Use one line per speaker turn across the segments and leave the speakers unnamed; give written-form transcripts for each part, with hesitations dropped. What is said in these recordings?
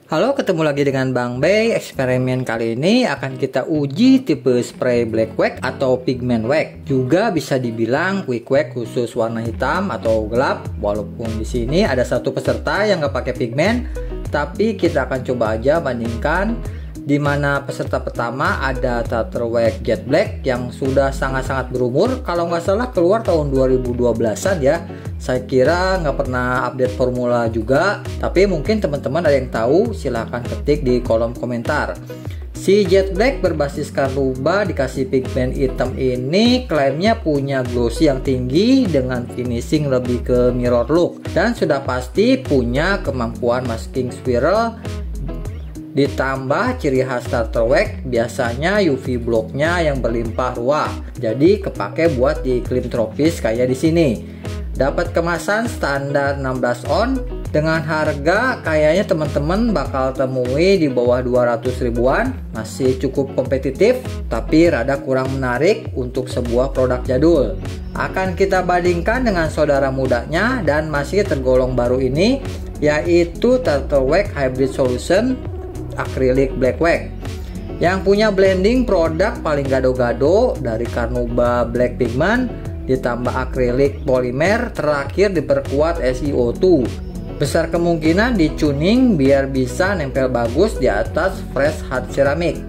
Halo, ketemu lagi dengan Bang Bay. Eksperimen kali ini akan kita uji tipe spray black wax atau pigment wax. Juga bisa dibilang quick wax khusus warna hitam atau gelap. Walaupun di sini ada satu peserta yang nggak pakai pigment, tapi kita akan coba aja bandingkan. Di mana peserta pertama ada Tartar Wax Jet Black yang sudah sangat-sangat berumur. Kalau nggak salah keluar tahun 2012an ya. Saya kira nggak pernah update formula juga, tapi mungkin teman-teman ada yang tahu, silahkan ketik di kolom komentar. Si Jet Black berbasis Carnauba dikasih pigmen hitam ini klaimnya punya glossy yang tinggi dengan finishing lebih ke mirror look, dan sudah pasti punya kemampuan masking swirl. Ditambah ciri khas Tartar Wax biasanya UV blocknya yang berlimpah ruah, jadi kepake buat di iklim tropis kayak di sini. Dapat kemasan standar 16 on dengan harga kayaknya teman-teman bakal temui di bawah 200 ribuan. Masih cukup kompetitif tapi rada kurang menarik untuk sebuah produk jadul. Akan kita bandingkan dengan saudara mudanya dan masih tergolong baru ini, yaitu Tartar Wax Hybrid Solution Acrylic Black Wax yang punya blending produk paling gado-gado dari Carnauba Black Pigment ditambah akrilik polimer, terakhir diperkuat SiO2. Besar kemungkinan dicuning biar bisa nempel bagus di atas fresh hard ceramic.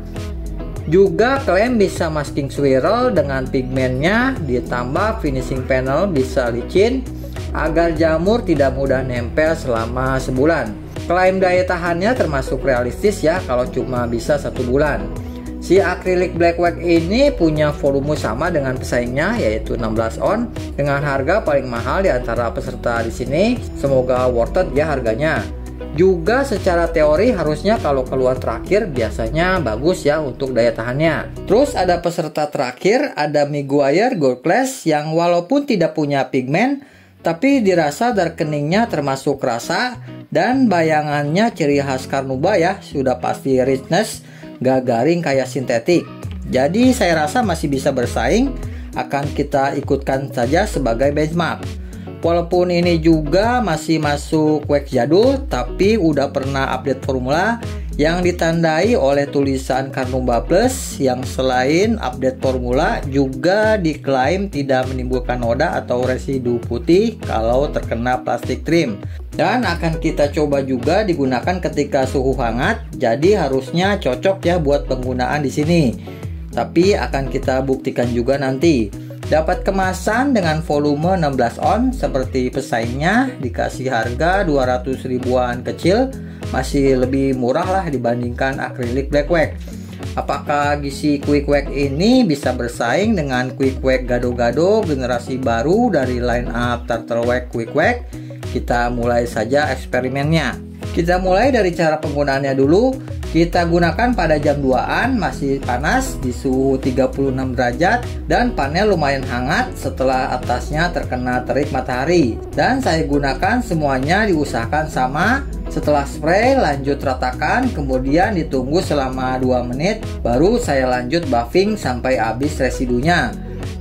Juga klaim bisa masking swirl dengan pigmennya, ditambah finishing panel bisa licin agar jamur tidak mudah nempel selama sebulan. Klaim daya tahannya termasuk realistis ya kalau cuma bisa 1 bulan. Si acrylic black wax ini punya volume sama dengan pesaingnya yaitu 16 on dengan harga paling mahal di antara peserta di sini. Semoga worth it ya harganya. Juga secara teori harusnya kalau keluar terakhir biasanya bagus ya untuk daya tahannya. Terus ada peserta terakhir, ada Meguiar Gold Class yang walaupun tidak punya pigmen tapi dirasa darkeningnya termasuk rasa dan bayangannya ciri khas Carnauba ya, sudah pasti richness, gak garing kayak sintetik. Jadi saya rasa masih bisa bersaing, akan kita ikutkan saja sebagai benchmark. Walaupun ini juga masih masuk wax jadul, tapi udah pernah update formula yang ditandai oleh tulisan Carnauba Plus yang selain update formula juga diklaim tidak menimbulkan noda atau residu putih kalau terkena plastik trim. Dan akan kita coba juga digunakan ketika suhu hangat, jadi harusnya cocok ya buat penggunaan di sini. Tapi akan kita buktikan juga nanti. Dapat kemasan dengan volume 16 on seperti pesaingnya, dikasih harga 200 ribuan kecil, masih lebih murah lah dibandingkan acrylic black wax. Apakah gizi quick wax ini bisa bersaing dengan quick wax gado-gado generasi baru dari line up Tartar Wax Quick Wax? Kita mulai saja eksperimennya. Kita mulai dari cara penggunaannya dulu. Kita gunakan pada jam 2an, masih panas di suhu 36 derajat dan panel lumayan hangat setelah atasnya terkena terik matahari. Dan saya gunakan semuanya diusahakan sama. Setelah spray lanjut ratakan, kemudian ditunggu selama 2 menit baru saya lanjut buffing sampai habis residunya.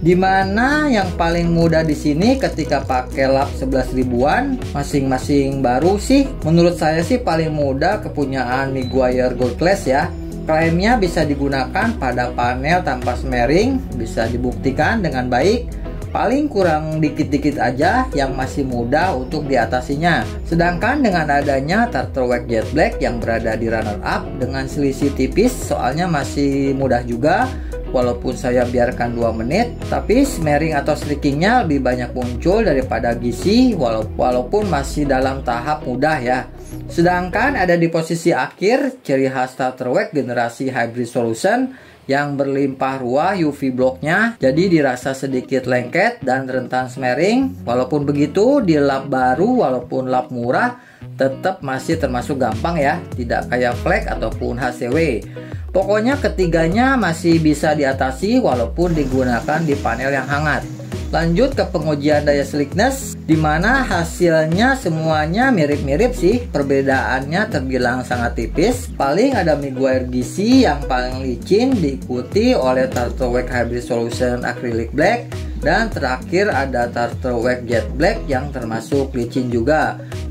Dimana yang paling mudah di sini ketika pakai lap 11 ribuan, masing-masing baru sih menurut saya sih paling mudah kepunyaan Meguiar Gold Class ya. Klaimnya bisa digunakan pada panel tanpa smearing, bisa dibuktikan dengan baik. Paling kurang dikit-dikit aja yang masih mudah untuk diatasinya. Sedangkan dengan adanya Tartar Wax Jet Black yang berada di runner up dengan selisih tipis, soalnya masih mudah juga. Walaupun saya biarkan 2 menit, tapi smearing atau streakingnya lebih banyak muncul daripada gizi walaupun masih dalam tahap mudah ya. Sedangkan ada di posisi akhir ciri khas Tartar Wax generasi Hybrid Solution yang berlimpah ruah UV blocknya, jadi dirasa sedikit lengket dan rentan smearing. Walaupun begitu di lap baru walaupun lap murah tetap masih termasuk gampang ya, tidak kayak flake ataupun HCW. Pokoknya ketiganya masih bisa diatasi walaupun digunakan di panel yang hangat. Lanjut ke pengujian daya slickness, dimana hasilnya semuanya mirip-mirip sih, perbedaannya terbilang sangat tipis. Paling ada Meguiar gizi yang paling licin diikuti oleh Tartar Wax Hybrid Solution Acrylic Black, dan terakhir ada Tartar Wax Jet Black yang termasuk licin juga.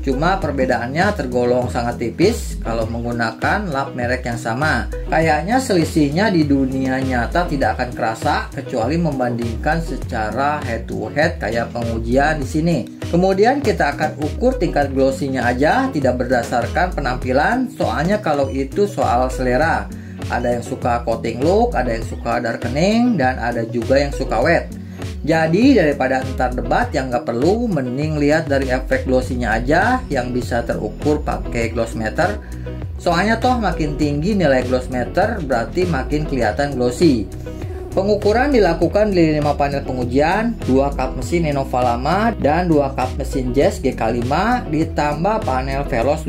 cuma perbedaannya tergolong sangat tipis kalau menggunakan lap merek yang sama. Kayaknya selisihnya di dunia nyata tidak akan kerasa kecuali membandingkan secara head to head kayak pengujian di sini. Kemudian kita akan ukur tingkat glossy-nya aja, tidak berdasarkan penampilan, soalnya kalau itu soal selera. Ada yang suka coating look, ada yang suka darkening, dan ada juga yang suka wet. Jadi daripada ntar debat yang nggak perlu, mending lihat dari efek glossy-nya aja yang bisa terukur pakai gloss meter. Soalnya toh makin tinggi nilai gloss meter berarti makin kelihatan glossy. Pengukuran dilakukan di 5 panel pengujian, 2 kap mesin Innova lama dan 2 kap mesin Jazz GK5 ditambah panel Veloz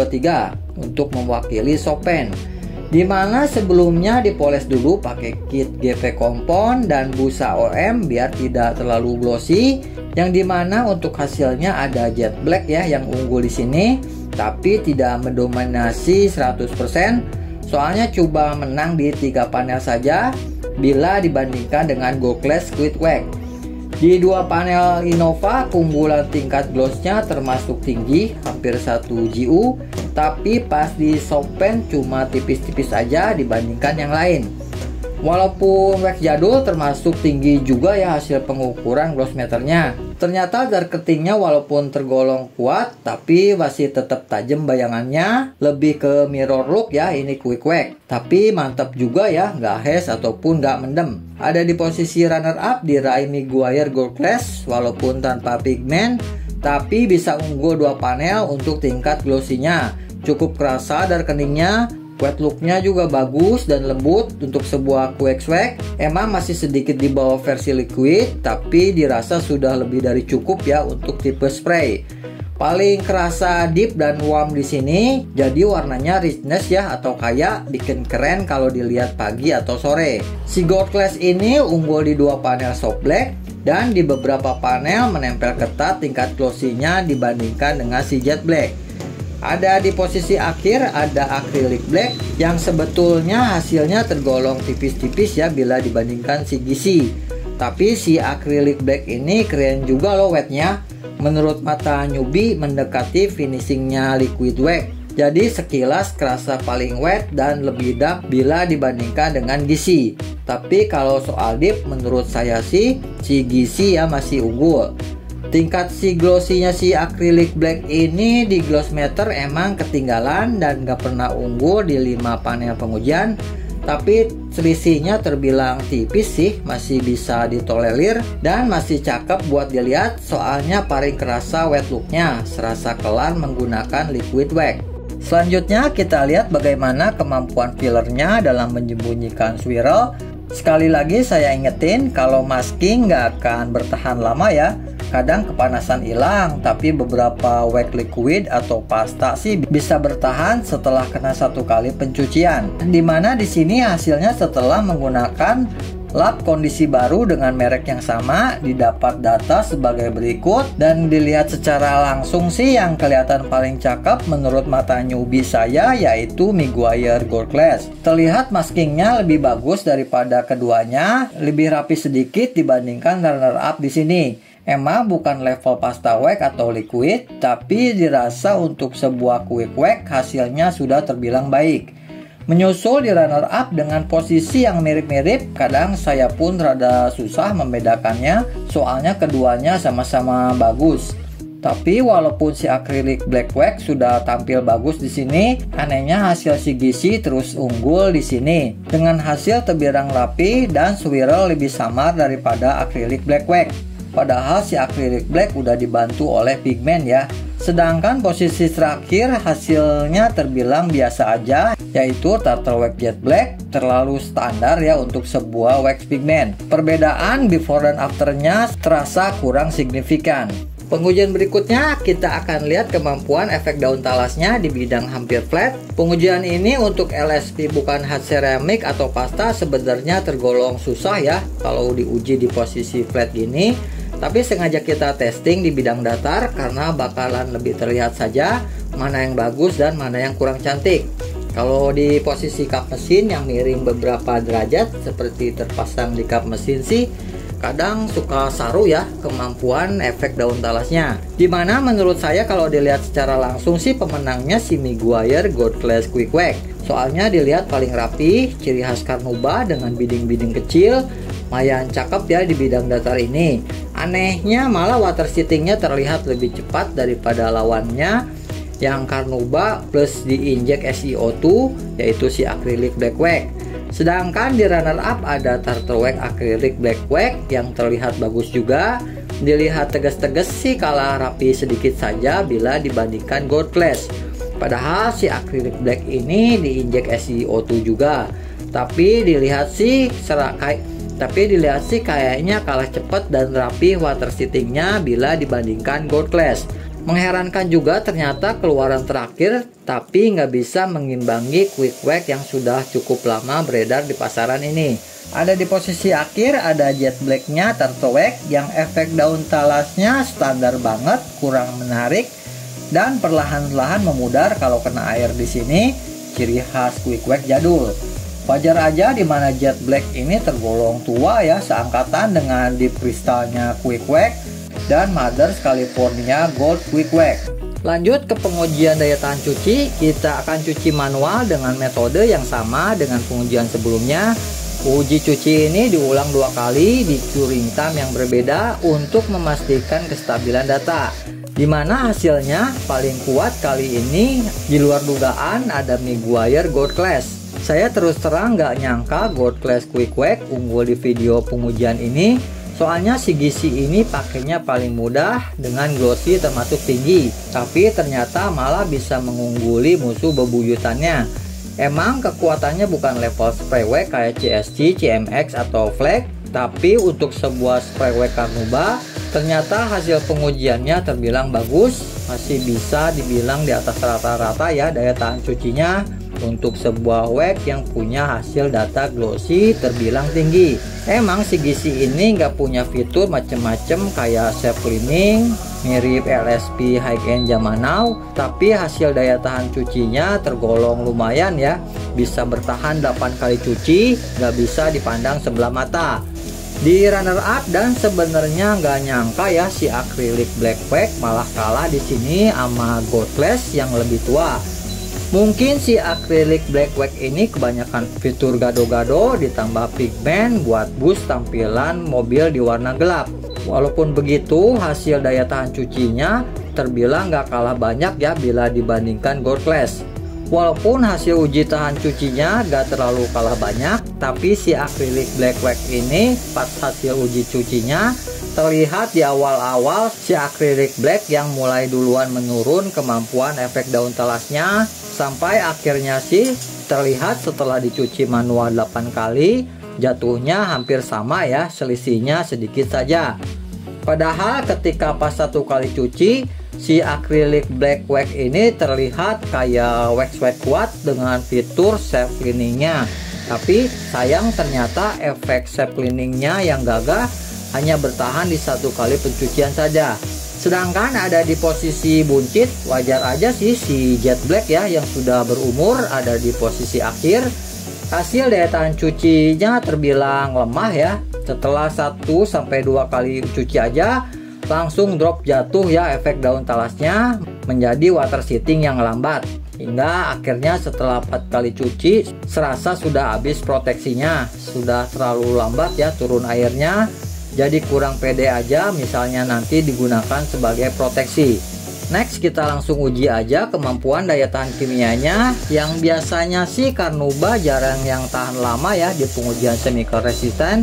2023 untuk mewakili Chopin. Dimana sebelumnya dipoles dulu pakai kit GP Compound dan busa OM biar tidak terlalu glossy, yang dimana untuk hasilnya ada jet black ya yang unggul di sini, tapi tidak mendominasi 100%, soalnya coba menang di 3 panel saja bila dibandingkan dengan Gold Class Quick Wax. Di 2 panel Innova, keunggulan tingkat glossnya termasuk tinggi, hampir 1 GU, tapi pas di Chopin cuma tipis-tipis aja dibandingkan yang lain. Walaupun wax jadul termasuk tinggi juga ya hasil pengukuran gloss meternya. Ternyata darketingnya walaupun tergolong kuat, tapi masih tetap tajam bayangannya, lebih ke mirror look ya ini quick wax. Tapi mantap juga ya, nggak hes ataupun nggak mendem. Ada di posisi runner up diraih Meguiar Gold Class walaupun tanpa pigmen, tapi bisa unggul 2 panel untuk tingkat glossy-nya. Cukup kerasa darkeningnya. Wet looknya juga bagus dan lembut untuk sebuah quick wax. Emang masih sedikit di bawah versi liquid, tapi dirasa sudah lebih dari cukup ya untuk tipe spray. Paling kerasa deep dan warm di sini, jadi warnanya richness ya atau kayak bikin keren kalau dilihat pagi atau sore. Si Gold Class ini unggul di 2 panel soft black dan di beberapa panel menempel ketat tingkat glossy-nya dibandingkan dengan si jet black. Ada di posisi akhir ada acrylic black yang sebetulnya hasilnya tergolong tipis-tipis ya bila dibandingkan si GC. Tapi si acrylic black ini keren juga loh wetnya. Menurut mata newbie mendekati finishingnya liquid wax. Jadi sekilas kerasa paling wet dan lebih dark bila dibandingkan dengan GC. Tapi kalau soal deep menurut saya sih si GC ya masih unggul. Tingkat si glossy-nya si acrylic black ini di gloss meter emang ketinggalan dan gak pernah unggul di 5 panel pengujian, tapi selisihnya terbilang tipis sih, masih bisa ditolerir dan masih cakep buat dilihat, soalnya paling kerasa wet looknya, serasa kelar menggunakan liquid wax. Selanjutnya kita lihat bagaimana kemampuan fillernya dalam menyembunyikan swirl. Sekali lagi saya ingetin kalau masking gak akan bertahan lama ya. Kadang kepanasan hilang, tapi beberapa wax liquid atau pasta sih bisa bertahan setelah kena 1 kali pencucian. Dimana di sini hasilnya setelah menggunakan lap kondisi baru dengan merek yang sama, didapat data sebagai berikut, dan dilihat secara langsung sih yang kelihatan paling cakep menurut mata newbie saya yaitu Meguiar Gold Class. Terlihat maskingnya lebih bagus daripada keduanya, lebih rapi sedikit dibandingkan runner up di sini. Emang bukan level pasta wax atau liquid, tapi dirasa untuk sebuah quick wax hasilnya sudah terbilang baik. Menyusul di runner up dengan posisi yang mirip-mirip, kadang saya pun rada susah membedakannya, soalnya keduanya sama-sama bagus. Tapi walaupun si acrylic black wax sudah tampil bagus di sini, anehnya hasil si GC terus unggul di sini dengan hasil terbilang rapi dan swirl lebih samar daripada acrylic black wax. Padahal si acrylic black udah dibantu oleh pigmen ya. Sedangkan posisi terakhir hasilnya terbilang biasa aja, yaitu turtle wax jet black terlalu standar ya untuk sebuah wax pigmen. Perbedaan before dan afternya terasa kurang signifikan. Pengujian berikutnya kita akan lihat kemampuan efek daun talasnya di bidang hampir flat. Pengujian ini untuk LSP bukan hard ceramic atau pasta sebenarnya tergolong susah ya kalau diuji di posisi flat gini. Tapi sengaja kita testing di bidang datar karena bakalan lebih terlihat saja mana yang bagus dan mana yang kurang cantik. Kalau di posisi kap mesin yang miring beberapa derajat seperti terpasang di kap mesin sih, kadang suka saru ya kemampuan efek daun talasnya. Dimana menurut saya kalau dilihat secara langsung sih pemenangnya si Meguiar Gold Class Quick Wax. Soalnya dilihat paling rapi, ciri khas Carnauba dengan biding-biding kecil, lumayan cakep ya di bidang datar ini. Anehnya malah water seatingnya terlihat lebih cepat daripada lawannya yang Carnauba plus diinjek SiO2 yaitu si acrylic black wax. Sedangkan di runner up ada Turtle Wax acrylic black wax yang terlihat bagus juga. Dilihat tegas-tegas sih kalah rapi sedikit saja bila dibandingkan Gold Class. Padahal si acrylic black ini diinjek SiO2 juga. Tapi dilihat sih kayaknya kalah cepat dan rapi water seatingnya bila dibandingkan Gold Class. Mengherankan juga ternyata keluaran terakhir tapi nggak bisa mengimbangi Quick Wax yang sudah cukup lama beredar di pasaran ini. Ada di posisi akhir ada Jet Black-nya Turtle Wax yang efek daun talasnya standar banget, kurang menarik dan perlahan-lahan memudar kalau kena air di sini, ciri khas Quick Wax jadul. Wajar aja dimana Jet Black ini tergolong tua ya, seangkatan dengan Deep Crystal-nya Quick Wax dan Mother's California Gold Quick Wax. Lanjut ke pengujian daya tahan cuci, kita akan cuci manual dengan metode yang sama dengan pengujian sebelumnya. Uji cuci ini diulang 2 kali di curing time yang berbeda untuk memastikan kestabilan data. Dimana hasilnya paling kuat kali ini di luar dugaan ada Meguiar Gold Class. Saya terus terang nggak nyangka Gold Class Quick Wax unggul di video pengujian ini. Soalnya si Gizi ini pakainya paling mudah dengan glossy termasuk tinggi, tapi ternyata malah bisa mengungguli musuh bebuyutannya. Emang kekuatannya bukan level spray wax kayak CSC, CMX atau Flag, tapi untuk sebuah spray wax Carnauba ternyata hasil pengujiannya terbilang bagus, masih bisa dibilang di atas rata-rata ya daya tahan cucinya. Untuk sebuah wax yang punya hasil data glossy terbilang tinggi. Emang si Gizi ini nggak punya fitur macem-macem kayak self cleaning mirip LSP high end zaman now, tapi hasil daya tahan cucinya tergolong lumayan ya, bisa bertahan 8 kali cuci, nggak bisa dipandang sebelah mata. Di runner up dan sebenarnya nggak nyangka ya si acrylic black wax malah kalah di sini sama Gold Class yang lebih tua. Mungkin si acrylic black wax ini kebanyakan fitur gado-gado ditambah pigmen buat boost tampilan mobil di warna gelap. Walaupun begitu hasil daya tahan cucinya terbilang nggak kalah banyak ya bila dibandingkan Gold Class. Walaupun hasil uji tahan cucinya gak terlalu kalah banyak, tapi si acrylic black wax ini pas hasil uji cucinya terlihat di awal-awal si acrylic black yang mulai duluan menurun kemampuan efek daun talasnya, sampai akhirnya sih terlihat setelah dicuci manual 8 kali jatuhnya hampir sama ya, selisihnya sedikit saja. Padahal ketika pas 1 kali cuci si acrylic black wax ini terlihat kayak wax kuat dengan fitur self cleaningnya, tapi sayang ternyata efek self cleaningnya yang gagah hanya bertahan di 1 kali pencucian saja. Sedangkan ada di posisi buncit, wajar aja sih si Jet Black ya yang sudah berumur ada di posisi akhir. Hasil daya tahan cucinya terbilang lemah ya, setelah 1-2 kali cuci aja langsung drop jatuh ya efek daun talasnya menjadi water seating yang lambat, hingga akhirnya setelah 4 kali cuci serasa sudah habis proteksinya, sudah terlalu lambat ya turun airnya, jadi kurang pede aja misalnya nanti digunakan sebagai proteksi. Next kita langsung uji aja kemampuan daya tahan kimianya, yang biasanya sih Carnauba jarang yang tahan lama ya di pengujian chemical resistant.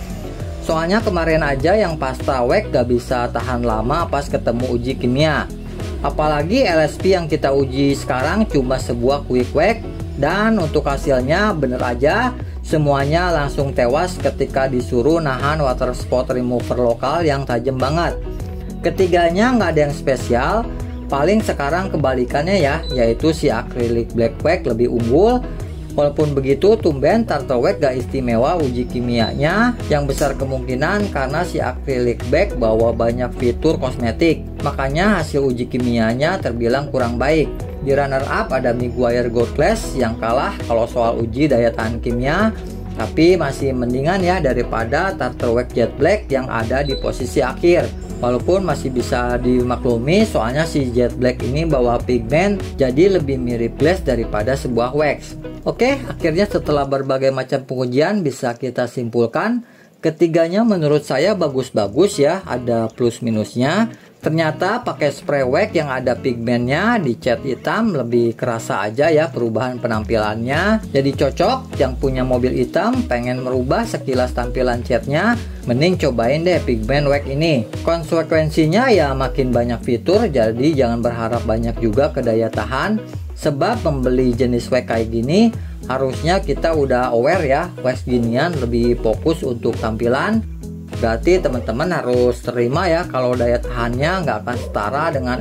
Soalnya kemarin aja yang pasta wax gak bisa tahan lama pas ketemu uji kimia. Apalagi LSP yang kita uji sekarang cuma sebuah quick wax, dan untuk hasilnya bener aja semuanya langsung tewas ketika disuruh nahan water spot remover lokal yang tajam banget. Ketiganya nggak ada yang spesial, paling sekarang kebalikannya ya, yaitu si acrylic black wax lebih unggul. Walaupun begitu, tumben Turtle Wax gak istimewa uji kimianya, yang besar kemungkinan karena si acrylic black bawa banyak fitur kosmetik, makanya hasil uji kimianya terbilang kurang baik. Di runner up ada Meguiar Gold Class yang kalah kalau soal uji daya tahan kimia. Tapi masih mendingan ya daripada Tartar Wax Jet Black yang ada di posisi akhir. Walaupun masih bisa dimaklumi soalnya si Jet Black ini bawa pigmen jadi lebih mirip glass daripada sebuah wax. Oke, akhirnya setelah berbagai macam pengujian bisa kita simpulkan ketiganya menurut saya bagus-bagus ya, ada plus minusnya. Ternyata pakai spray wax yang ada pigmennya di cat hitam lebih kerasa aja ya perubahan penampilannya. Jadi cocok yang punya mobil hitam pengen merubah sekilas tampilan catnya, mending cobain deh pigmen wax ini. Konsekuensinya ya makin banyak fitur, jadi jangan berharap banyak juga ke daya tahan. Sebab membeli jenis wax kayak gini harusnya kita udah aware ya, wax ginian lebih fokus untuk tampilan. Berarti teman-teman harus terima ya kalau daya tahannya nggak akan setara dengan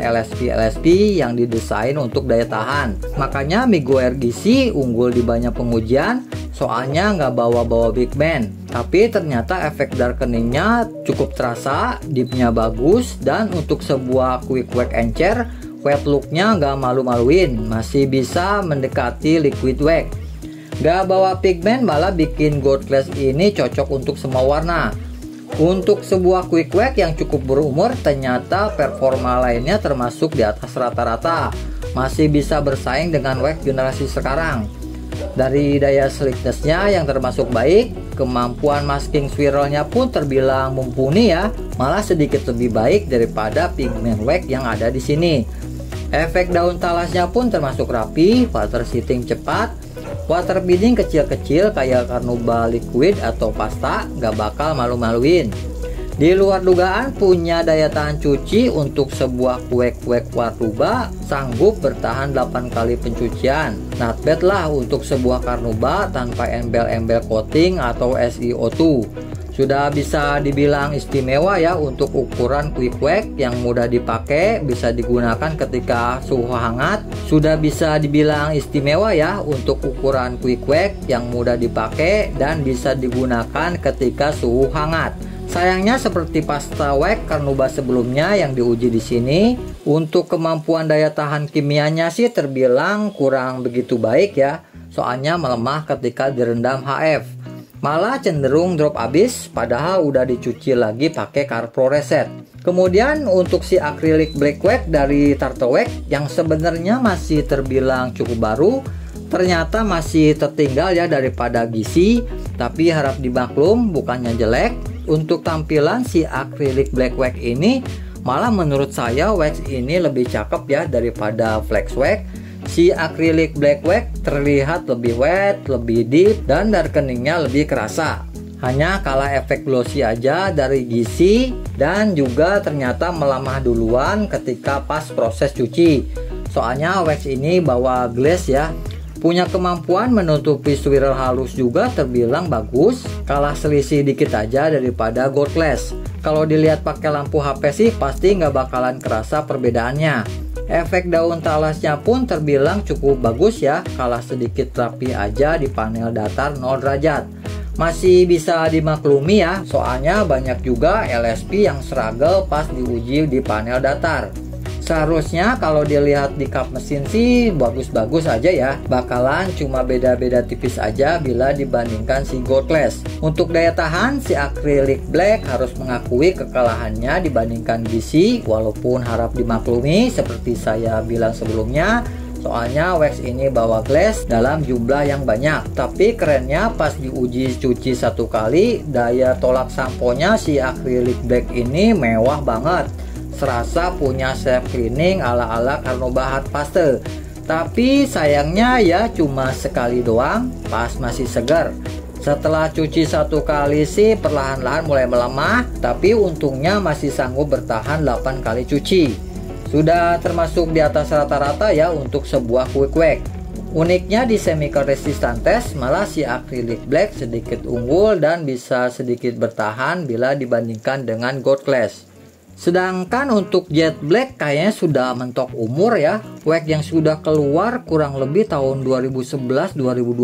LSP yang didesain untuk daya tahan. Makanya Migo RGC unggul di banyak pengujian soalnya nggak bawa-bawa pigmen. Tapi ternyata efek darkeningnya cukup terasa, dipnya bagus, dan untuk sebuah quick wax encer, wet looknya nggak malu-maluin, masih bisa mendekati liquid wax. Nggak bawa pigmen malah bikin gold glass ini cocok untuk semua warna. Untuk sebuah quick wax yang cukup berumur, ternyata performa lainnya termasuk di atas rata-rata. Masih bisa bersaing dengan wax generasi sekarang. Dari daya slickness-nya yang termasuk baik, kemampuan masking swirl-nya pun terbilang mumpuni ya. Malah sedikit lebih baik daripada pigmen wax yang ada di sini. Efek daun talasnya pun termasuk rapi, water seating cepat. Water beading kecil-kecil kayak Carnauba liquid atau pasta nggak bakal malu-maluin. Di luar dugaan punya daya tahan cuci untuk sebuah kuek-kuek Carnauba sanggup bertahan 8 kali pencucian. Not bad lah untuk sebuah Carnauba tanpa embel-embel coating atau SiO2. Sudah bisa dibilang istimewa ya untuk ukuran quick wax yang mudah dipakai, bisa digunakan ketika suhu hangat. Sudah bisa dibilang istimewa ya untuk ukuran quick wax yang mudah dipakai dan bisa digunakan ketika suhu hangat. Sayangnya seperti pasta wax Carnauba sebelumnya yang diuji di sini, untuk kemampuan daya tahan kimianya sih terbilang kurang begitu baik ya. Soalnya melemah ketika direndam HF. Malah cenderung drop abis padahal udah dicuci lagi pakai Carpro Reset. Kemudian untuk si acrylic black wax dari Tartar Wax yang sebenarnya masih terbilang cukup baru, ternyata masih tertinggal ya daripada Gizi, tapi harap dimaklum bukannya jelek. Untuk tampilan si acrylic black wax ini malah menurut saya wax ini lebih cakep ya daripada flex wax. Si acrylic black wax terlihat lebih wet, lebih deep, dan darkeningnya lebih kerasa. Hanya kalah efek glossy aja dari Gizi, dan juga ternyata melemah duluan ketika pas proses cuci. Soalnya wax ini bawa glass ya. Punya kemampuan menutupi swirl halus juga terbilang bagus, kalah selisih dikit aja daripada gold glass. Kalau dilihat pakai lampu HP sih pasti nggak bakalan kerasa perbedaannya. Efek daun talasnya pun terbilang cukup bagus ya, kalah sedikit rapi aja di panel datar 0 derajat. Masih bisa dimaklumi ya, soalnya banyak juga LSP yang struggle pas diuji di panel datar. Seharusnya kalau dilihat di kap mesin sih bagus-bagus aja ya, bakalan cuma beda-beda tipis aja bila dibandingkan si gold glass. Untuk daya tahan si acrylic black harus mengakui kekalahannya dibandingkan Gizi, walaupun harap dimaklumi seperti saya bilang sebelumnya. Soalnya wax ini bawa glass dalam jumlah yang banyak. Tapi kerennya pas diuji cuci satu kali, daya tolak samponya si acrylic black ini mewah banget. Serasa punya self cleaning ala-ala Carnauba Hard Paste. Tapi sayangnya ya cuma sekali doang pas masih segar. Setelah cuci satu kali sih perlahan-lahan mulai melemah, tapi untungnya masih sanggup bertahan 8 kali cuci. Sudah termasuk di atas rata-rata ya untuk sebuah quick wax. Uniknya di chemical resistant test malah si acrylic black sedikit unggul dan bisa sedikit bertahan bila dibandingkan dengan gold glass. Sedangkan untuk jet black kayaknya sudah mentok umur ya. Wax yang sudah keluar kurang lebih tahun 2011-2012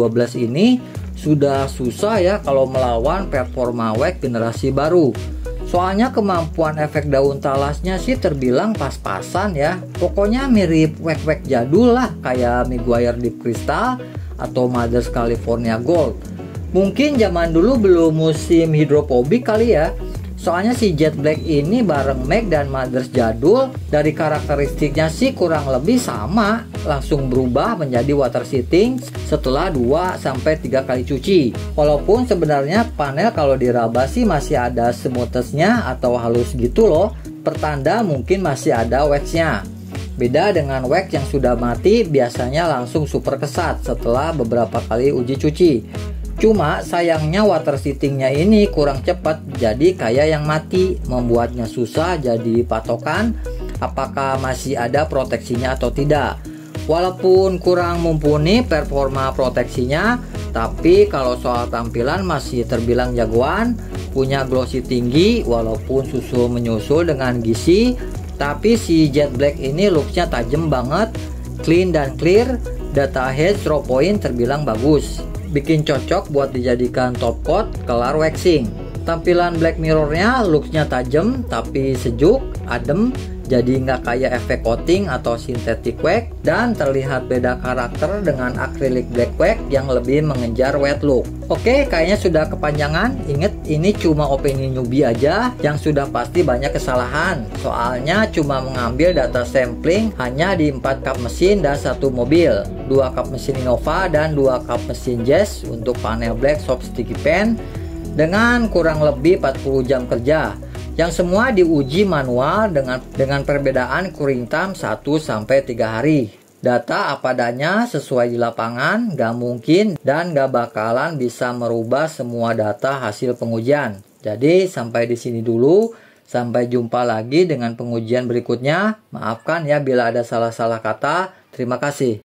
ini sudah susah ya kalau melawan performa wax generasi baru. Soalnya kemampuan efek daun talasnya sih terbilang pas-pasan ya. Pokoknya mirip wax-wax jadul lah kayak Meguiar Deep Crystal atau Mother's California Gold. Mungkin zaman dulu belum musim hidropobik kali ya. Soalnya si Jet Black ini bareng Mac dan Mothers jadul, dari karakteristiknya sih kurang lebih sama, langsung berubah menjadi water sitting setelah 2-3 kali cuci. Walaupun sebenarnya panel kalau diraba sih masih ada smoothness-nya atau halus gitu loh, pertanda mungkin masih ada waxnya. Beda dengan wax yang sudah mati, biasanya langsung super kesat setelah beberapa kali uji cuci. Cuma sayangnya water sittingnya ini kurang cepat, jadi kayak yang mati, membuatnya susah jadi patokan apakah masih ada proteksinya atau tidak. Walaupun kurang mumpuni performa proteksinya, tapi kalau soal tampilan masih terbilang jagoan, punya glossy tinggi walaupun susul menyusul dengan gizi. Tapi si Jet Black ini looksnya tajam banget, clean dan clear, data hash raw point terbilang bagus. Bikin cocok buat dijadikan top coat kelar waxing. Tampilan black mirrornya looksnya tajam tapi sejuk, adem, jadi nggak kayak efek coating atau synthetic wax, dan terlihat beda karakter dengan acrylic black wax yang lebih mengejar wet look. Oke, kayaknya sudah kepanjangan. Ingat, ini cuma opini newbie aja yang sudah pasti banyak kesalahan. Soalnya cuma mengambil data sampling hanya di 4 kap mesin dan 1 mobil, 2 kap mesin Innova dan 2 kap mesin Jazz untuk panel black soft sticky pen dengan kurang lebih 40 jam kerja, yang semua diuji manual dengan perbedaan curing time 1-3 hari. Data apa adanya sesuai di lapangan, gak mungkin dan gak bakalan bisa merubah semua data hasil pengujian. Jadi sampai di sini dulu, sampai jumpa lagi dengan pengujian berikutnya. Maafkan ya bila ada salah-salah kata. Terima kasih.